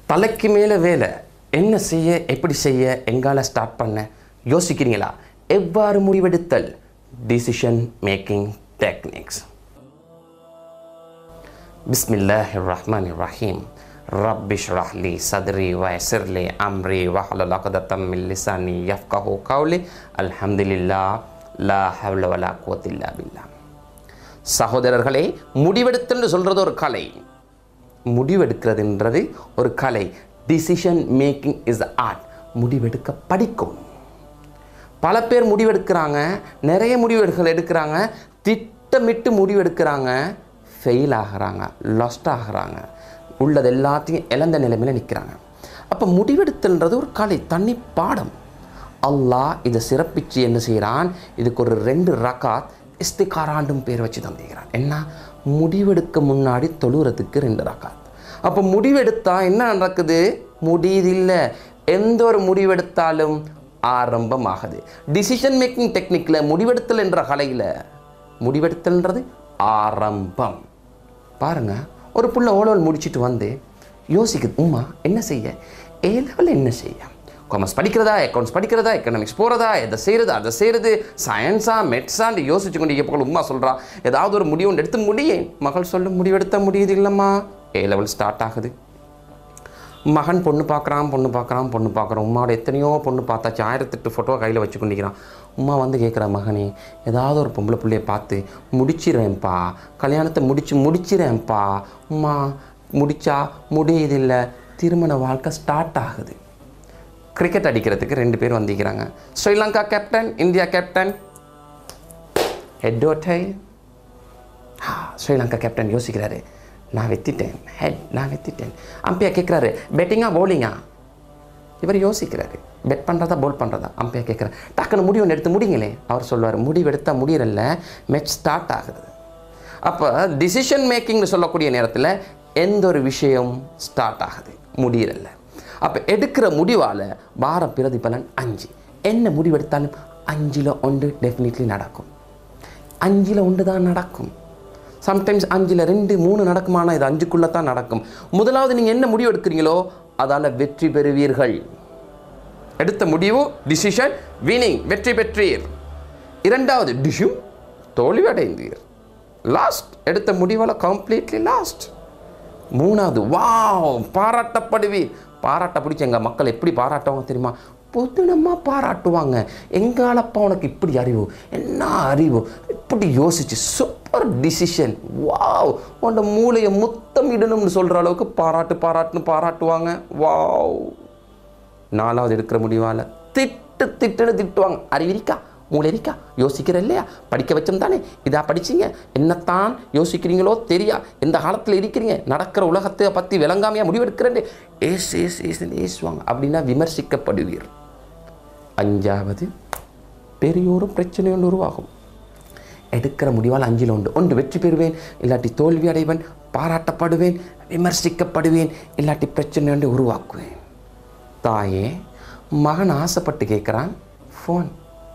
தலைக்கு மேலே வேலை, என்ன செய்ய, எப்படி செய்ய, எங்கால ஸ்டார்ட் பண்ண யோசிக்கிறீங்களா? எவ்வாறு முடிவெடுத்தல், டிசிஷன் மேக்கிங் டெக்னிக்ஸ். பிஸ்மில்லாஹிர் ரஹ்மானிர் ரஹீம். ரப்பி ஷ்ரஹ் லி சத்ரி வயஸ்ஸிர் லி அம்ரி வஹ்லுல் உக்தத்தம் மின் லிசானி யஃப்கஹு கௌலி. அல்ஹம்துலில்லாஹ், லா ஹவ்ல வலா குவத்த இல்லா பில்லாஹ். சகோதரர்களே, முடிவெடுத்தல்னு சொல்கிறது ஒரு கலை. முடிவெடுக்கிறதுன்றது ஒரு கலை. Decision making is the art. முடிவெடுக்க படிக்கணும். பல பேர் முடிவெடுக்கிறாங்க, நிறைய முடிவெடுகள் எடுக்கிறாங்க, திட்டமிட்டு முடிவெடுக்கிறாங்க, ஃபெயில் ஆகிறாங்க, லாஸ்ட் ஆகிறாங்க, உள்ளது எல்லாத்தையும் இழந்த நிலைமையில் நிற்கிறாங்க. அப்போ முடிவெடுத்தல்ன்றது ஒரு கலை, தனி பாடம். அல்லாஹ் இதை சிறப்பித்து என்ன செய்கிறான், இதுக்கு ஒரு 2 ரகாத் இஸ்திகாராண்டும் பேர் வச்சு தந்துக்கிறான். என்ன? முடிவெடுக்க முன்னாடி தொழுறதுக்கு 2 ரகாத். அப்போ முடிவெடுத்தால் என்ன நடக்குது? முடியதில்லை. எந்த ஒரு முடிவெடுத்தாலும் ஆரம்பமாகுது. டிசிஷன் மேக்கிங் டெக்னிக்கில் முடிவெடுத்தல் என்ற கலையில் முடிவெடுத்தல்ன்றது ஆரம்பம். பாருங்கள், ஒரு புள்ள ஓலோல் முடிச்சுட்டு வந்து யோசிக்குது, உமா என்ன செய்ய, ஏ லெவலில் என்ன செய்ய, காமர்ஸ் படிக்கிறதா, அக்கௌண்ட்ஸ் படிக்கிறதா, எக்கனாமிக்ஸ் போகிறதா, எதை செய்கிறது, அதை செய்கிறது, சயின்ஸா மெட்ஸான்னு யோசிச்சு கொண்டு எப்போ உமா சொல்கிறா, ஏதாவது ஒரு முடிவு ஒன்று எடுத்து முடியேன். மகள் சொல்ல முடிவெடுத்த முடியுது இல்லைம்மா. ஏ லெவல் ஸ்டார்ட் ஆகுது. மகன் பொண்ணு பார்க்குறான். உமாவோட எத்தனையோ பொண்ணு பார்த்தாச்சு, 1008 ஃபோட்டோ கையில் வச்சு கொண்டிருக்கிறான். உமா வந்து கேட்குறா, மகனே ஏதாவது ஒரு பொம்பளை பிள்ளையை பார்த்து முடிச்சிடுறேன்ப்பா, கல்யாணத்தை முடிச்சிடுறேன்ப்பா. உமா முடிச்சா முடியுதில்லை. திருமண வாழ்க்கை ஸ்டார்ட் ஆகுது. கிரிக்கெட் அடிக்கிறதுக்கு 2 பேர் வந்திருக்கிறாங்க. Sri Lanka captain, India captain. Head or tail. Sri Lanka captain யோசிக்கிறாரு, நான் வெத்திட்டேன். அம்பையர் கேட்குறாரு, பெட்டிங்கா பவுலிங்கா? இவர் யோசிக்கிறாரு, பெட் பண்ணுறதா பவுல் பண்ணுறதா. அம்பையர் கேட்குறாரு, டக்குன்னு முடிவு ஒன்று எடுத்து முடிங்களே. அவர் சொல்லுவார், முடிவெடுத்தால் முடியறல்ல, மேட்ச் ஸ்டார்ட் ஆகுது. அப்போ டிசிஷன் மேக்கிங்னு சொல்லக்கூடிய நேரத்தில் எந்த ஒரு விஷயம் ஸ்டார்ட் ஆகுது, முடியறல்ல. அப்போ எடுக்கிற முடிவால் வார பிரதிபலன் 5. என்ன முடிவெடுத்தாலும் 5ல் 1 டெஃபினெட்லி நடக்கும். 5ல் 1 தான் நடக்கும். சம்டைம்ஸ் 5ல் 2, 3 நடக்குமானா இது 5க்குள்ளே தான் நடக்கும். முதலாவது நீங்கள் என்ன முடிவு எடுக்கிறீங்களோ அதால் வெற்றி பெறுவீர்கள். எடுத்த முடிவு டிசிஷன் வினிங், வெற்றி பெற்றீர். 2வது டிஷும் தோல்வி அடைந்தீர், லாஸ்ட். எடுத்த முடிவால் கம்ப்ளீட்லி லாஸ்ட். 3வது வாவ், பாராட்டப்படுவீர். பாராட்ட பிடிச்ச எங்கள் மக்கள் எப்படி பாராட்டுவாங்க தெரியுமா? பொதுனமாக பாராட்டுவாங்க. எங்காலப்பா உனக்கு இப்படி அறிவு, என்ன அறிவு, இப்படி யோசிச்சு சூப்பர் டிசிஷன், வாவ், உன்னோட மூளையை முத்தம் இடணும்னு சொல்கிற அளவுக்கு பாராட்டுவாங்க. வாவ். 4வது எடுக்கிற முடிவால் திட்டுன்னு திட்டுவாங்க. அறிவிரிக்கா, மூளை இருக்கா, யோசிக்கிற இல்லையா, படிக்க வச்சோம் தானே, இதா படிச்சிங்க, என்னத்தான் யோசிக்கிறீங்களோ தெரியா, எந்த காலத்தில் இருக்கிறீங்க, நடக்கிற உலகத்தை பற்றி விளங்காமையாக முடிவெடுக்கிறேன், ஏசுவாங்க. அப்படின்னா விமர்சிக்கப்படுவீர். 5வது பெரியோரும் பிரச்சனை ஒன்று உருவாகும். எடுக்கிற முடிவால் 5ல் 1 வெற்றி பெறுவேன், இல்லாட்டி தோல்வி அடைவேன், பாராட்டப்படுவேன், விமர்சிக்கப்படுவேன், இல்லாட்டி பிரச்சனை ஒன்று உருவாக்குவேன். தாயே, மகன் ஆசைப்பட்டு கேட்குறான், ஃபோன்,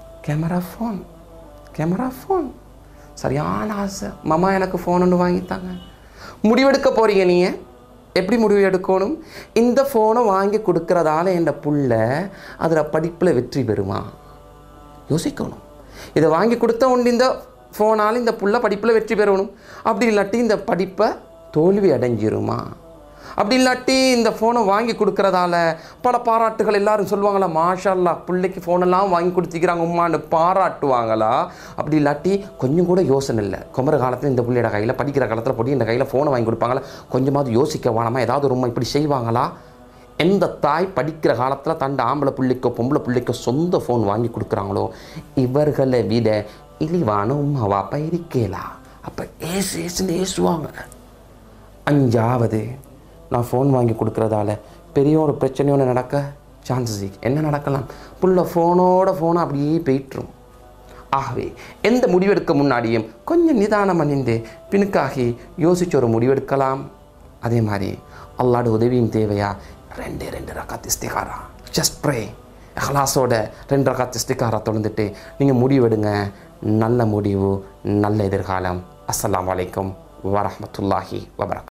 கேமரா ஃபோன். சரியான ஆசை, மாமா எனக்கு ஃபோன் ஒன்று வாங்கித்தாங்க. முடிவெடுக்க போகிறீங்க. நீங்கள் எப்படி முடிவு எடுக்கணும்? இந்த ஃபோனை வாங்கி கொடுக்கறதால என் புள்ள அதில் படிப்பில் வெற்றி பெறுமா? யோசிக்கணும். இதை வாங்கி கொடுத்த உண்டு இந்த ஃபோனால் இந்த புள்ள படிப்பில் வெற்றி பெறணும். அப்படி இல்லாட்டி இந்த படிப்பை தோல்வி அடைஞ்சிருமா? அப்படி இல்லாட்டி இந்த ஃபோனை வாங்கி கொடுக்கறதால பல பாராட்டுகள் எல்லாரும் சொல்லுவாங்களா, மாஷா அல்லாஹ் பிள்ளைக்கு ஃபோனெல்லாம் வாங்கி கொடுத்துக்கிறாங்க உம்மான்னு பாராட்டுவாங்களா? அப்படி இல்லாட்டி கொஞ்சம் கூட யோசனை இல்லை, குமர காலத்தில் இந்த பிள்ளையோட கையில், படிக்கிற காலத்தில் பொடி இந்த கையில் ஃபோனை வாங்கி கொடுப்பாங்களா? கொஞ்சமாவது யோசிக்க வேணாமா? ஏதாவது ஒரு உண்மை இப்படி செய்வாங்களா? எந்த தாய் படிக்கிற காலத்தில் தண்ட ஆம்பளை பிள்ளைக்கோ பொம்பளை பிள்ளைக்கோ சொந்த ஃபோன் வாங்கி கொடுக்குறாங்களோ இவர்களை விட இழிவான உம்மா வாப்பா இருக்கேலா? அப்போ ஏசுவாங்க. 5வது, நான் ஃபோன் வாங்கி கொடுக்குறதால பெரிய ஒரு பிரச்சனையோடு நடக்க சான்சஸ் என்ன நடக்கலாம்? புள்ள ஃபோனை அப்படியே போயிட்டுரும். ஆகவே எந்த முடிவெடுக்க முன்னாடியும் கொஞ்சம் நிதானம் அணிந்து பின்னுக்காகி யோசிச்சு ஒரு முடிவெடுக்கலாம். அதே மாதிரி அல்லாஹ்வோட உதவியும் தேவையா? 2 ரகாத் இஸ்திகாரா, ஜஸ்ட் ப்ரே, இஹ்லாஸோட 2 ரகாத் இஸ்திகாரா தொழுந்துட்டு நீங்கள் முடிவெடுங்க. நல்ல முடிவு, நல்ல எதிர்காலம். அஸ்ஸலாமு அலைக்கும் வரஹ்மத்துல்லாஹி வபரகாத்துஹு.